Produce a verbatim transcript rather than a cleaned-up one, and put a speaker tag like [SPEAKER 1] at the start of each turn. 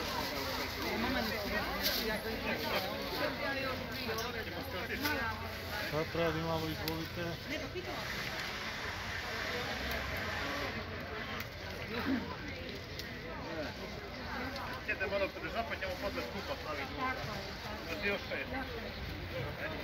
[SPEAKER 1] Sad radi malo, izvolite.
[SPEAKER 2] Idemo malo podržati, pa ćemo podle skupa staviti. Da ti još šest.